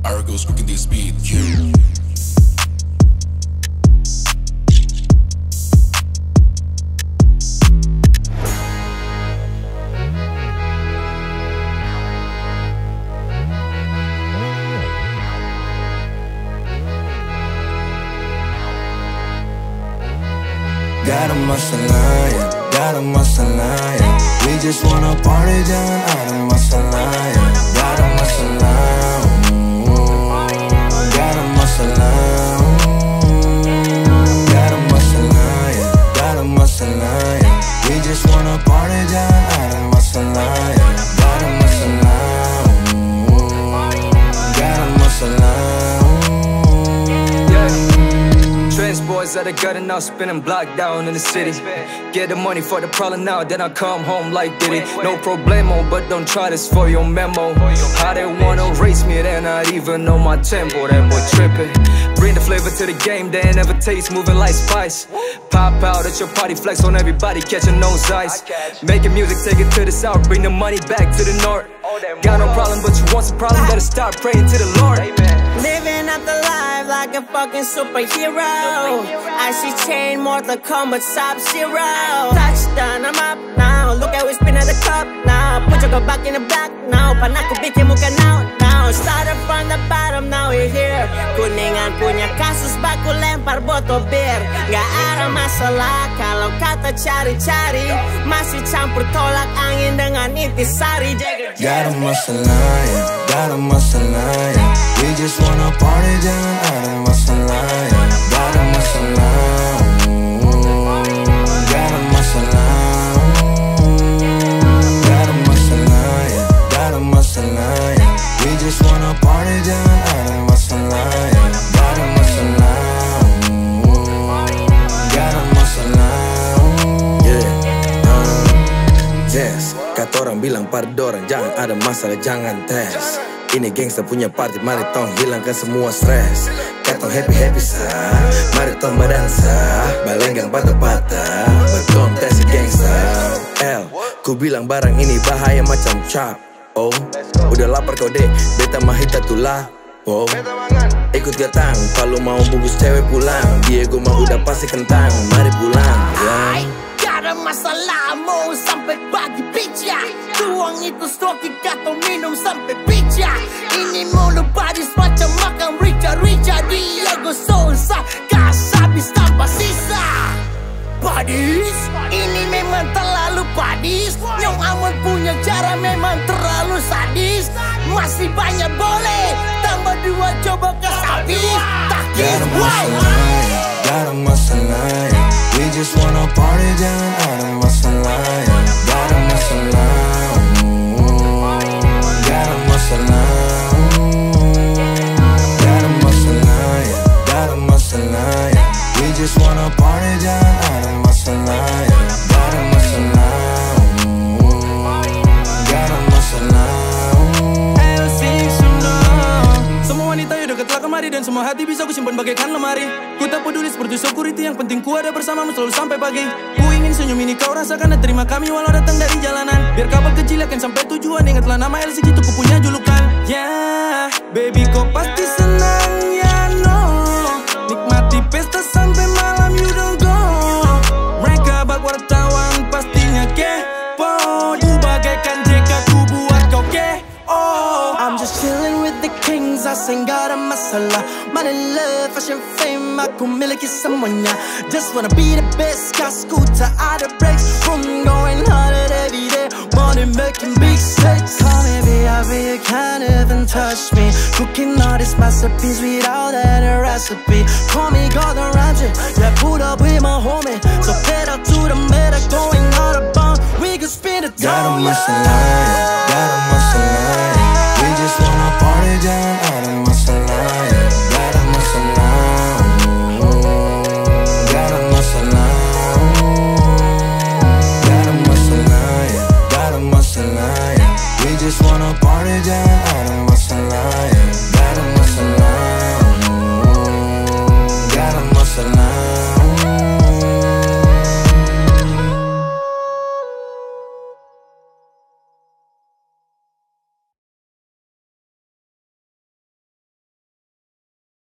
Argos cooking this beat. Got a masalah, yeah. Got a masalah, yeah. We just wanna party, jangan ada masalah, yeah. Got a masalah, got a masalah, got a masalah, yeah. Got a masalah, yeah. We just wanna party, jangan ada masalah, yeah. Got a masalah, got a masalah. Trans boys that I got enough, spinning block down in the city. Get the money for the problem now, then I come home like Diddy. No problemo, but don't try this for your memo. How they wanna race me, they not even know my tempo. That boy tripping. Bring the flavor to the game, they ain't never taste, moving like spice. Pop out at your party, flex on everybody, catching those ice. Making music, take it to the south, bring the money back to the north. Got no problem, but you want some problem, better start praying to the Lord. Living up the life like a fucking superhero. I see chain, Mortal Kombat, Sub-Zero. Touchdown, I'm up now. Look how we spin at the cup now. Put your girl back in the black now. Panaku bikin muka now. Started from the bottom, now we're here. Kuningan punya kasus, baku lempar botol bir. Gak ada masalah kalau kata cari-cari. Masih campur tolak angin dengan intisari. Got a masalah, yeah. Got a masalah, yeah. We just wanna party, jangan ada masalah, yeah. Got a masalah, got a masalah, got a masalah, yeah. Got a masalah, yeah. We just wanna party, jangan ada masalah, yeah. Got a masalah, got a masalah, yeah. Yes, kata orang bilang pada orang, jangan ada masalah, jangan tes. Ini gangsta punya party, mari tong hilangkan semua stres. Katong happy-happy sah, mari tong berdansa. Balenggang patah-patah, beton tes gangsta. L, ku bilang barang ini bahaya macam cap. Oh, udah lapar kau dek, beta mahita tulah. Oh, ikut gatang, kalau mau bungkus cewek pulang. Diego mah udah pasti kentang, mari pulang ya. Gak ada masalah, mau sampai pagi bitch ya. Tuang itu stroke, atau minum sampai bitch ya. Ini mulu badis macam makan rica-rica. Diego Sousa, gas habis tanpa sisa. Badis, ini memang terlalu badis. Nyong Amon punya cara memang terlalu sadis. Masih banyak boleh, tambah dua coba ke habis. Takis, why? Got a masalah, yeah. We just wanna party, jangan ada masalah, yeah. Got a masalah, got a masalah, got a masalah, yeah. Got a masalah, yeah. We just wanna party, jangan ada masalah, yeah. Got a masalah, got a masalah. Semua wanita yang dekatlah kemari dan semua hati bisa ku simpan bagaikan lemari. Ku tak peduli seperti security, yang penting ku ada bersamamu selalu sampai pagi. Ku ingin senyum ini kau rasakan dan terima kami walau datang dari jalanan. Biar kapal kecil akan sampai tujuan, ingatlah nama LC gitu ku punya julukan. Yeah, baby kau pasti senang ya no. Nikmati pesta sampai malam you don't go. Mereka bak wartawan pastinya kepo. Du bagaikan jika ku buat kau kepo. I'm just chilling with the kings, asing gak ada masalah. Money, love, fashion, fame, aku miliki semuanya. Just wanna be the best, kasku tak ada breaks. From going harder every day, money making big stakes. Call me B.I.B, you can't even touch me. Cooking all this masterpiece without that recipe. Call me Gordon Ramsay, yeah, put up with my homie. So pedal to the metal, going out of bounds. We can spin it down, Got a masalah, yeah. Got a masalah, yeah. We just wanna party, jangan ada masalah, yeah. Got a masalah, got a masalah, got a masalah, yeah. Got a masalah, yeah. We just wanna party, jangan ada